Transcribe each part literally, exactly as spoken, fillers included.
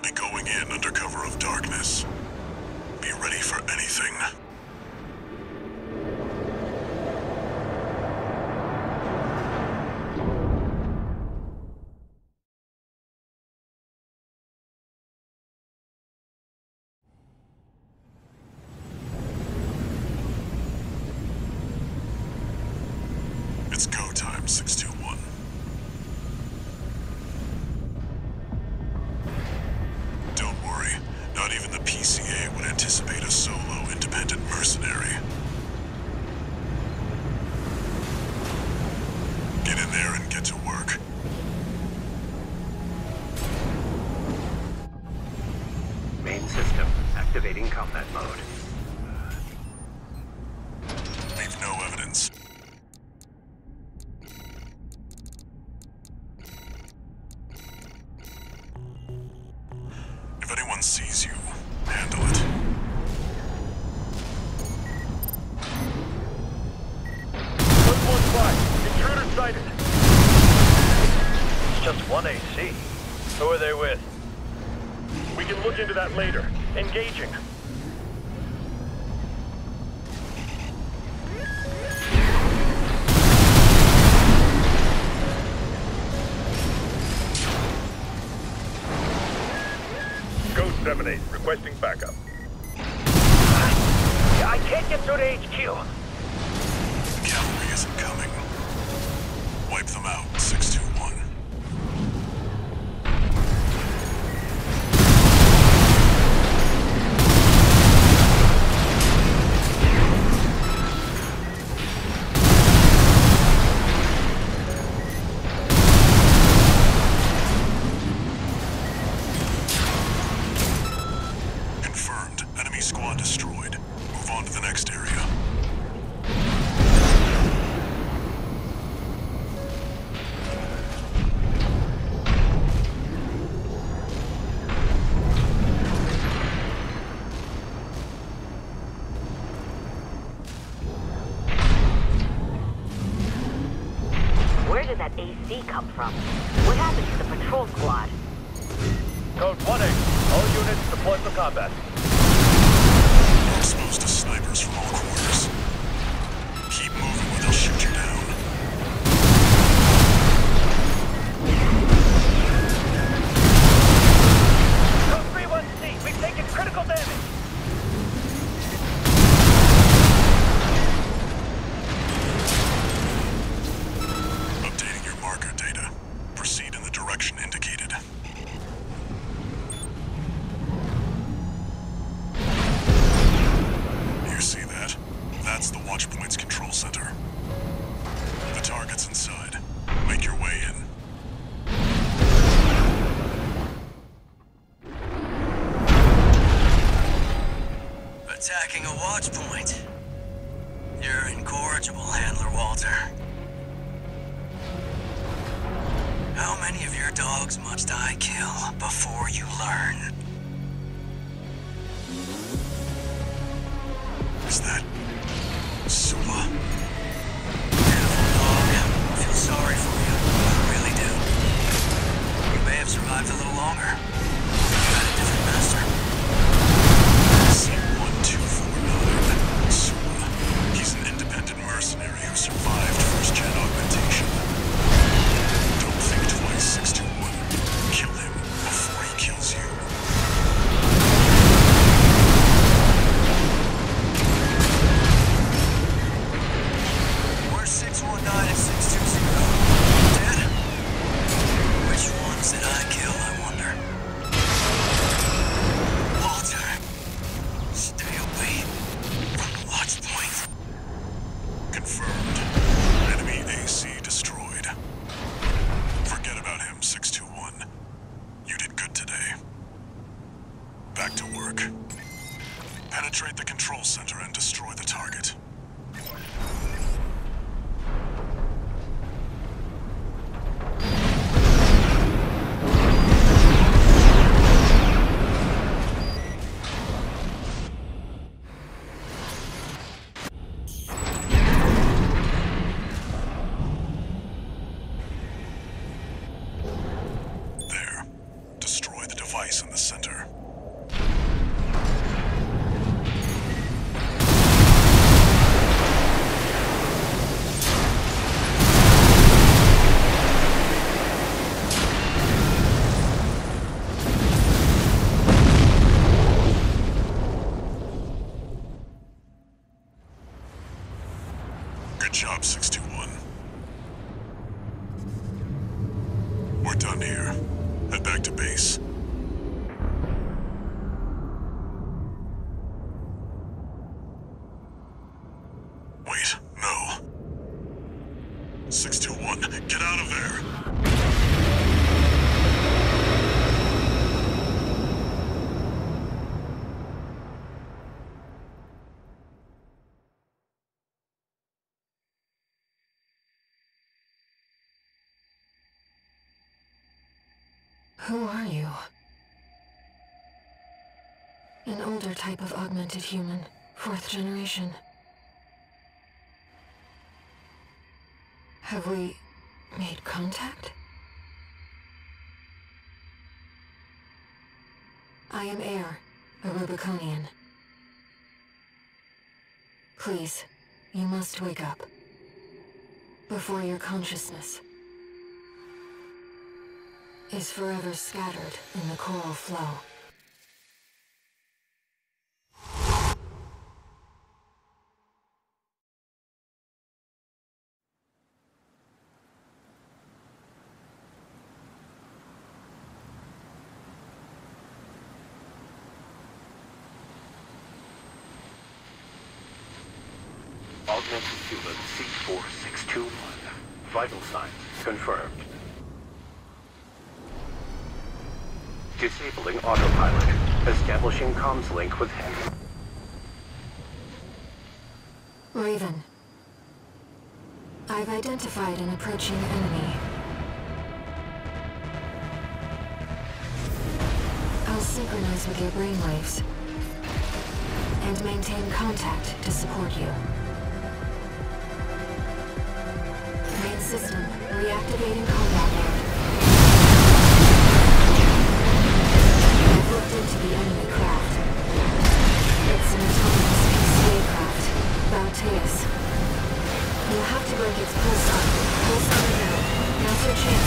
be going in under cover of darkness. Be ready for anything. It's go time, six two one. Don't worry, not even the P C A would anticipate a solo independent mercenary. Get in there and get to work. Main system activating combat mode. Leave no evidence. If anyone sees you, handle it. one one five, intruder sighted. It's just one A C. Who are they with? We can look into that later. Engaging. seven eight, requesting backup. I can't get through to H Q. Cavalry isn't coming. Wipe them out, six two one. Confirmed. Enemy squad destroyed. Move on to the next area. Where did that A C come from? What happened to the patrol squad? Code one eight, all units deployed for combat. You're exposed to snipers from all corners. Keep moving or they'll shoot you down. Code three one C, we've taken critical damage. Updating your marker data. Proceed in the direction indicated. You see that? That's the Watchpoint's control center. The target's inside. Make your way in. Attacking a Watchpoint. You're incorrigible, Handler Walter. How many of your dogs must I kill before you learn? Is that... Sula? Beautiful dog. I feel sorry for you. I really do. You may have survived a little longer. You had a different master. C one two four nine. Sula. He's an independent mercenary who survived first-gen augmentation. Don't think twice, six two one. Kill him before he kills you. Where's six one nine and six two zero? Dead? Which ones did I kill, I wonder? job, six two one. We're done here. Head back to base. Wait, no. six two one, get out of there! Who are you? An older type of augmented human, fourth generation. Have we made contact? I am Air, a Rubiconian. Please, you must wake up. Before your consciousness is forever scattered in the coral flow. Augmented human C four six two one. Vital signs confirmed. Disabling autopilot. Establishing comms link with him. Raven. I've identified an approaching enemy. I'll synchronize with your brainwaves and maintain contact to support you. Main system reactivating combat mode. I've looked into the enemy craft. It's an autonomous P C A craft, Bauteus. You'll have to break its pulse on. Pulse on now. Now's your chance,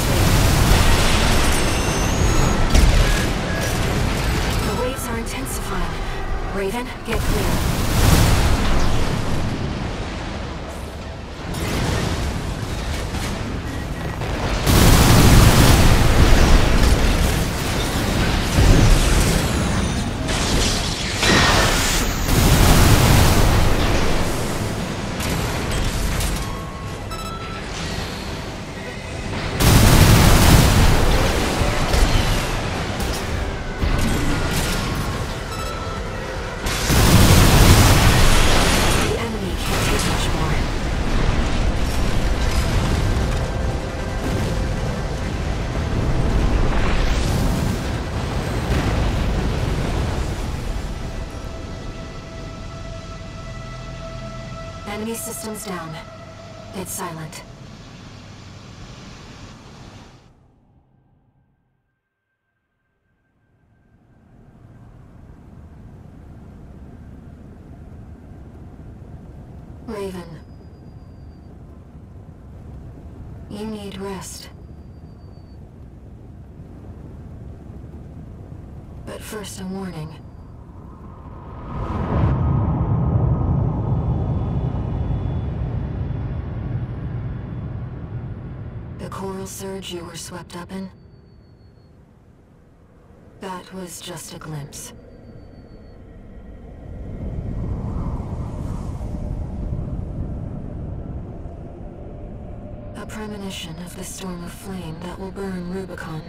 Raven. The waves are intensifying. Raven, get clear. Enemy systems down. It's silent. Raven. You need rest. But first, a warning. The coral surge you were swept up in? That was just a glimpse. A premonition of the storm of flame that will burn Rubicon.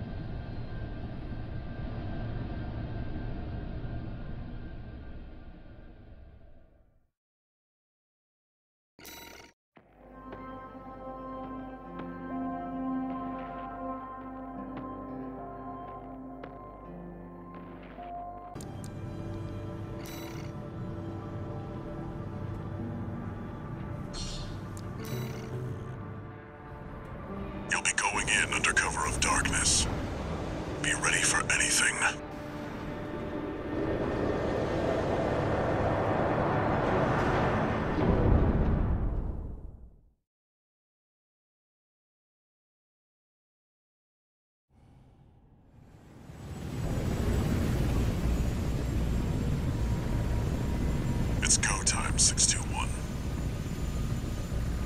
You'll be going in under cover of darkness. Be ready for anything. It's go time, six two one.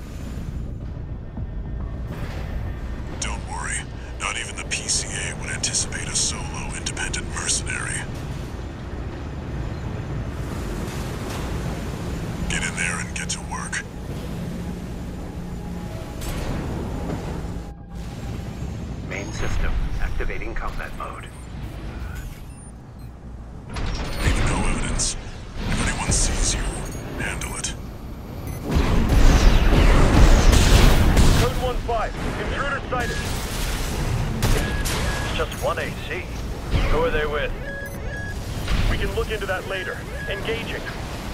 one A C. Who are they with? We can look into that later. Engaging.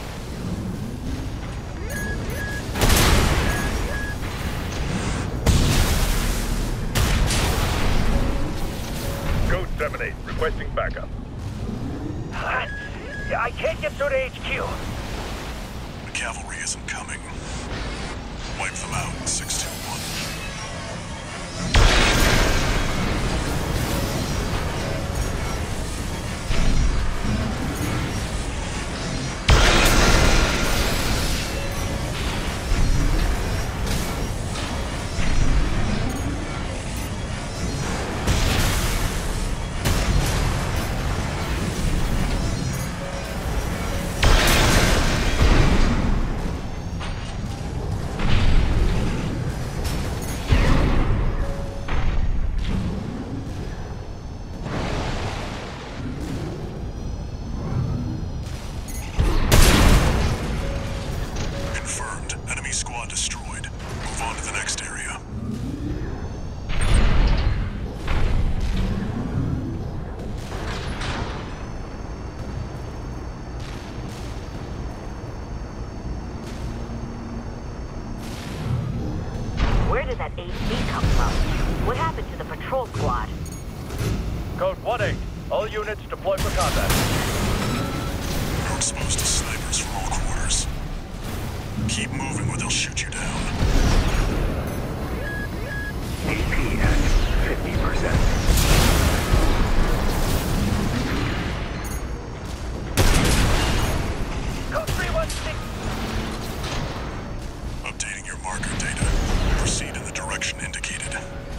Code seven eight, requesting backup. I can't get through to H Q. The cavalry isn't coming. Wipe them out, six two one. Where did that A C come from? What happened to the patrol squad? Code one eight, all units deploy for combat. You're exposed to snipers from all quarters. Keep moving or they'll shoot you down. A P at fifty percent. Code three one six. Updating your marker data. Proceed in the direction indicated.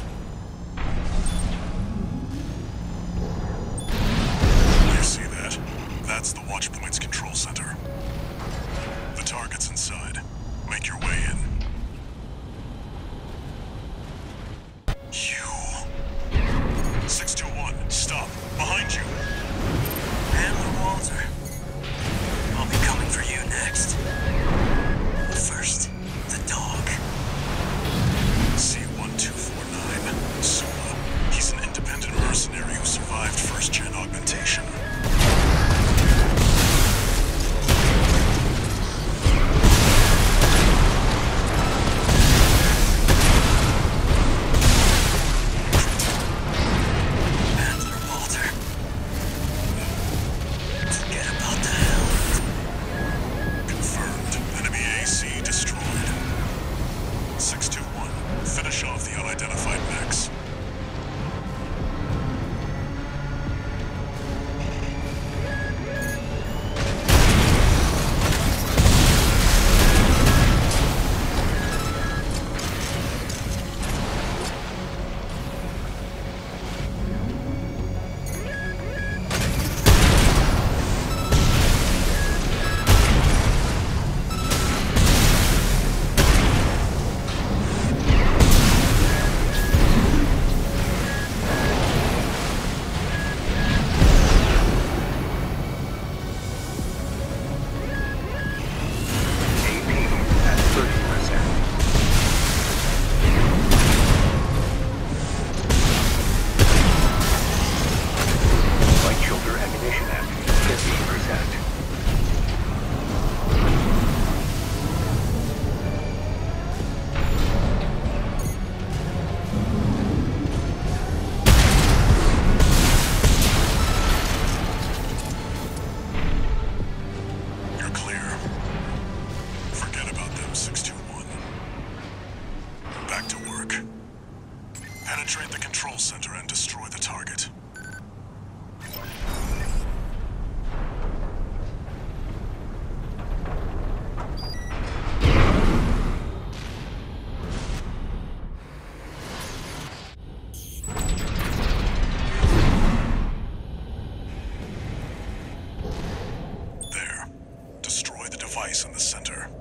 You see that? That's the Watch Point's control center. The target's inside. Make your way in. You. six two one, stop. Behind you. Handler Walter. I'll be coming for you next. But first, the dog. C one two four nine, Sula. He's an independent mercenary who survived first-gen augmentation. Handler Walter. Forget about the hell. Confirmed. Enemy A C destroyed. six two one, finish off the unidentified mechs. Penetrate the control center and destroy the target. There. Destroy the device in the center.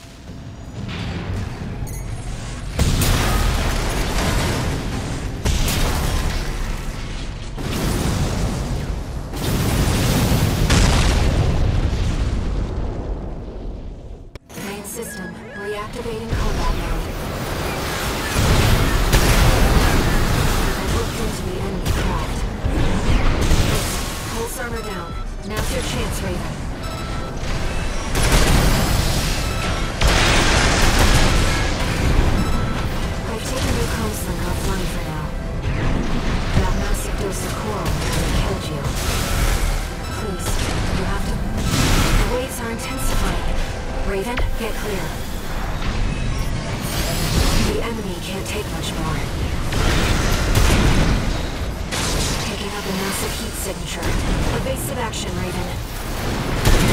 System reactivating combat mode. I looked into the enemy craft. clear. The enemy can't take much more. Picking up a massive heat signature. Evasive action, Raven.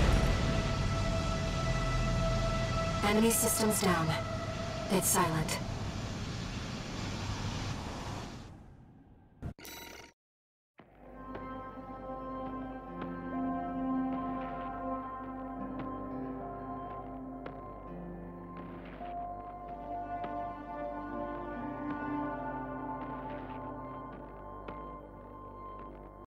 Enemy systems down. It's silent.